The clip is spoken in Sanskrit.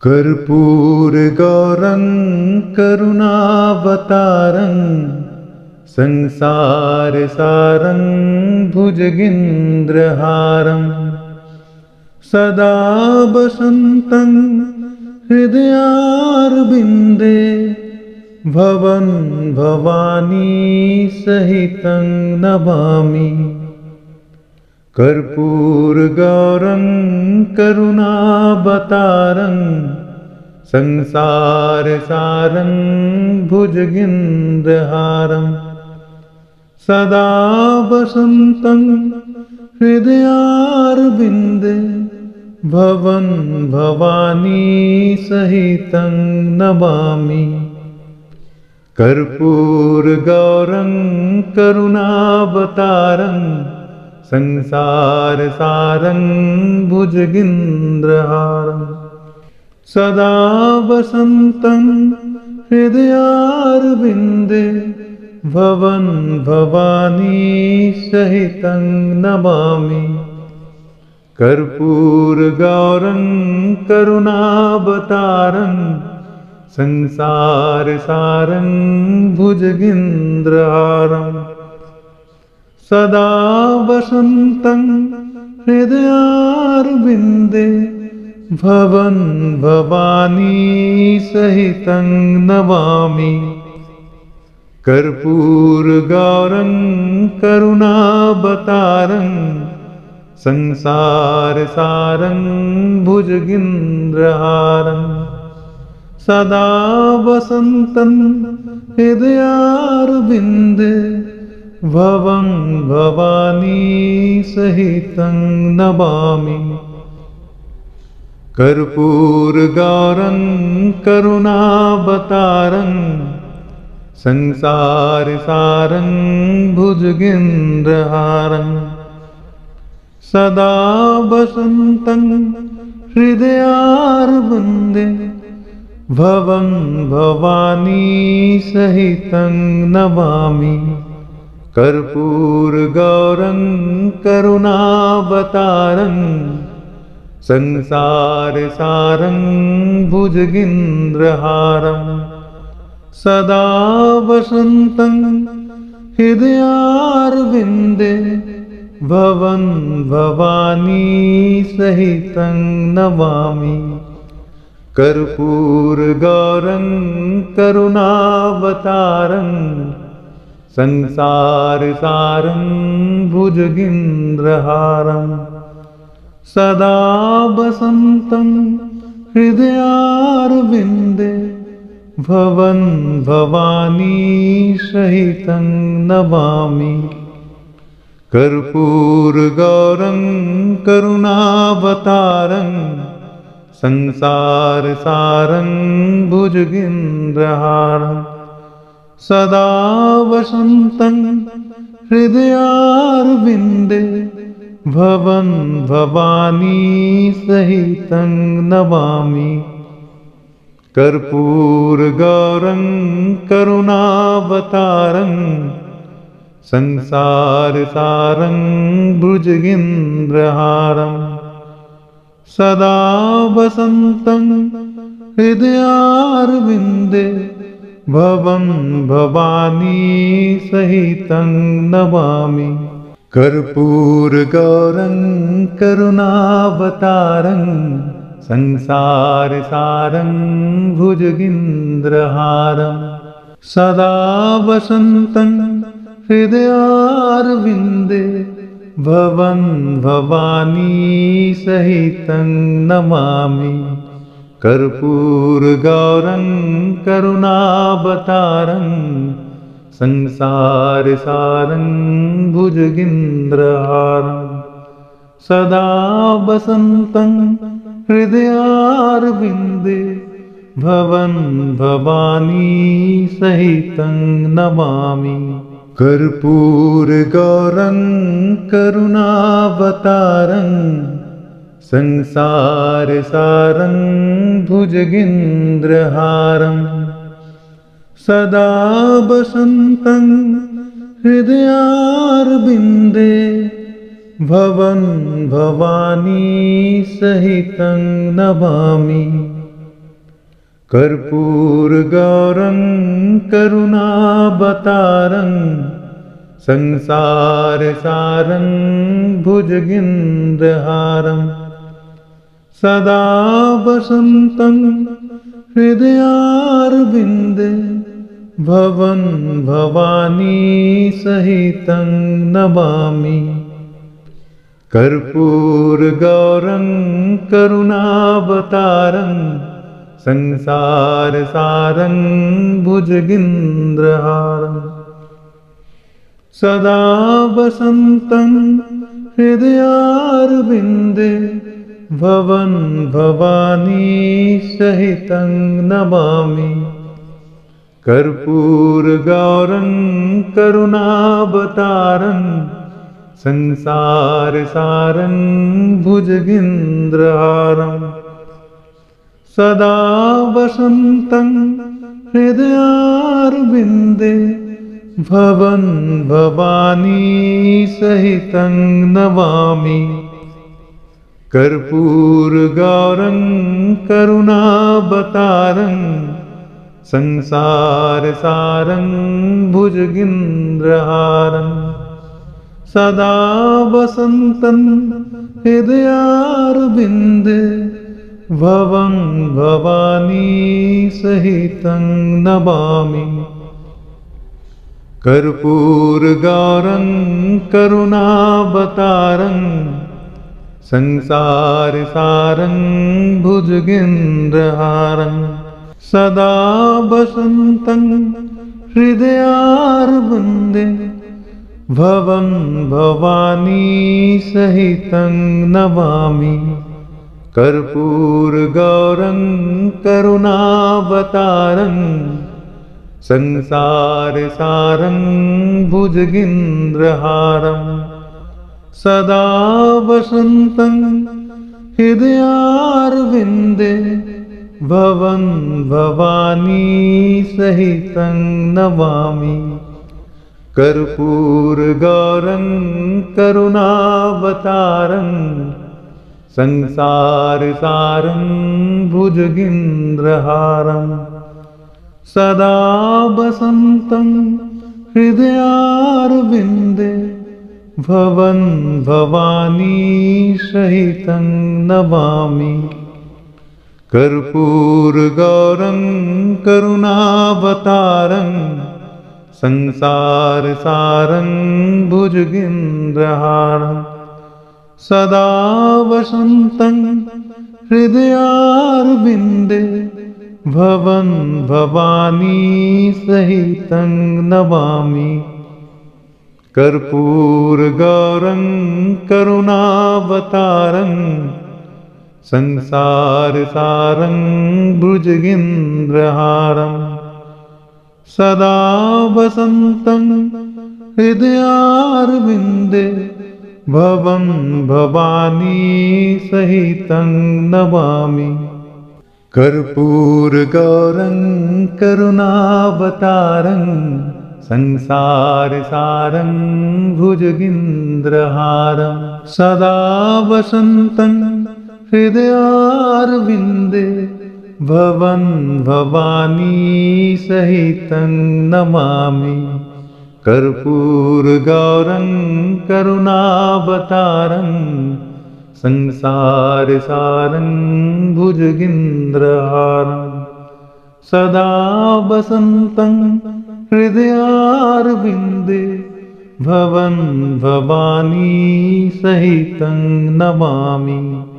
कर्पूरगौरं करुणावतारं संसारसारं भुजगेन्द्रहारं सदा वसन्तं हृदयारविन्दे भवन् भवानी सहितं नमामि। कर्पूरगौरं करुणावतारं संसारसारं भुजगेन्द्रहारं सदा वसन्तं हृदयारविन्दे भवन् भवानी सहितं नमामि। कर्पूरगौरं करुणावतारं संसारसारं भुजगेन्द्रहारं सदा वसन्तं हृदयारविन्दे भवन् भवानी सहितं नमामि। कर्पूरगौरं करुणावतारं संसारसारं भुजगेन्द्रहारं सदा वसन्तं हृदयारविन्दे भवन् भवानी सहितं नमामि। कर्पूरगौरं करुणावतारं संसारसारं भुजगेन्द्रहारं सदा वसन्तं हृदयारविन्दे भवन् भवानी सहितं नमामि। कर्पूरगौरं करुणावतारं संसारसारं भुजगेन्द्रहारं सदा वसन्तं हृदयारविन्दे भवन् भवानी सहितं नमामि। कर्पूरगौरं करुणावतारं संसारसारं भुजगेन्द्रहारं सदा वसन्तं हृदयारविन्दे भवन् भवानी सहितं नमामि। कर्पूरगौरं करुणावतारं संसारसारं भुजगेन्द्रहारं सदा वसन्तं हृदयारविन्दे भवन् भवानी सहितं नमामि। कर्पूरगौरं करुणावतारं संसारसारं भुजगेन्द्रहारं सदा वसन्तं हृदयारविन्दे भवन् भवानी सहितं नमामि। कर्पूरगौरं करुणावतारं संसारसारं भुजगेन्द्रहारं सदा वसन्तं हृदयारविन्दे भवन् भवानी सहितं नमामि। कर्पूरगौरं करुणावतारं संसारसारं भुजगेन्द्रहारं सदा वसन्तं हृदयारविन्दे भवन् भवानी सहितं नमामि। कर्पूरगौरं करुणावतारं संसारसारं भुजगेन्द्रहारं सदा वसन्तं हृदयारविन्दे भवन् भवानी सहितं नमामि। कर्पूरगौरं करुणावतारं संसारसारं भुजगेन्द्रहारं सदा वसन्तं हृदयारविन्दे भवन् भवानी सहितं नमामि। कर्पूरगौरं करुणावतारं संसारसारं भुजगेन्द्रहारं सदा वसन्तं हृदयारविन्दे भवन् भवानी सहितं नमामि। कर्पूरगौरं करुणावतारं संसारसारं भुजगेन्द्रहारं सदा वसन्तं हृदयारविन्दे भवन् भवानी सहितं नमामि। कर्पूरगौरं करुणावतारं संसारसारं भुजगेन्द्रहारं सदा वसन्तं हृदयारविन्दे भवन् भवानी सहितं नमामि। कर्पूरगौरं करुणावतारं संसारसारं भुजगेन्द्रहारं सदा वसन्तं हृदयारविन्दे भवन् भवानी सहितं नमामि। कर्पूरगौरं करुणावतारं संसारसारं भुजगेन्द्रहारं सदा वसन्तं हृदयारविन्दे भवन् भवानी सहितं नमामि। कर्पूरगौरं करुणावतारं संसारसारं भुजगेन्द्रहारं सदा वसन्तं हृदयारविन्दे भवन् भवानी सहितं नमामि। कर्पूरगौरं करुणावतारं संसारसारं भुजगेन्द्रहारं सदा वसन्तं हृदयारविन्दे भवन् भवानी सहितं नमामि। कर्पूरगौरं करुणावतारं संसारसारं भुजगेन्द्रहारं सदा वसन्तं हृदयारविन्दे भवन् भवानी सहितं नमामि। कर्पूरगौरं करुणावतारं संसारसारं भुजगेन्द्रहारं सदा वसन्तं हृदयारविन्दे भवन् भवानी सहितं नमामि। कर्पूरगौरं करुणावतारं संसारसारं भुजगेन्द्रहारं सदा वसन्तं हृदयारविन्दे भवन् भवानी सहितं नमामि। कर्पूरगौरं करुणावतारं संसारसारं भुजगेन्द्रहारं सदा वसन्तं हृदयारविन्दे भवन् भवानी सहितं नमामि।